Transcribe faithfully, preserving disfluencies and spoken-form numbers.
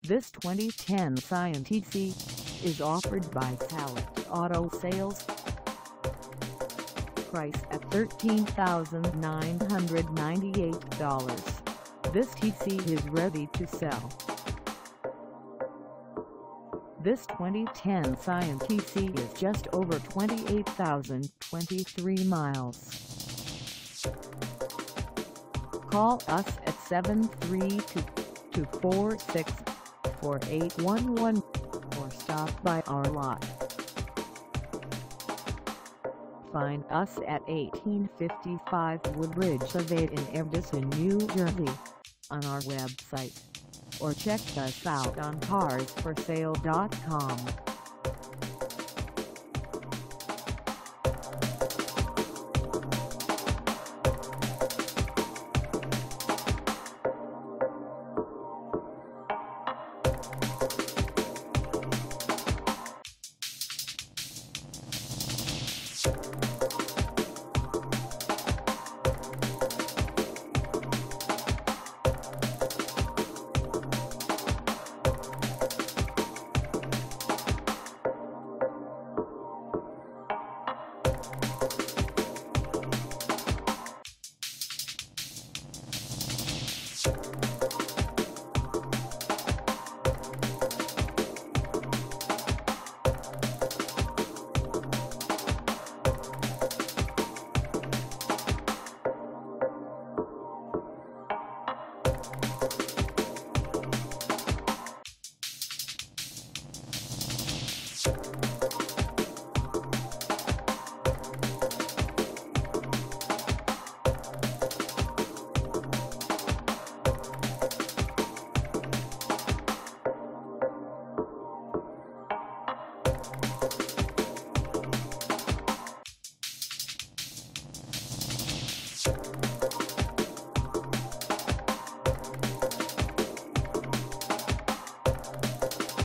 This twenty ten Scion T C is offered by Salit Auto Sales. Price at thirteen thousand nine hundred ninety-eight dollars. This T C is ready to sell. This twenty ten Scion T C is just over twenty-eight thousand twenty-three miles. Call us at seven three two, two four six, four eight one one or stop by our lot. Find us at eighteen fifty-five Woodbridge Ave in Edison, New Jersey, on our website, or check us out on cars for sale dot com. You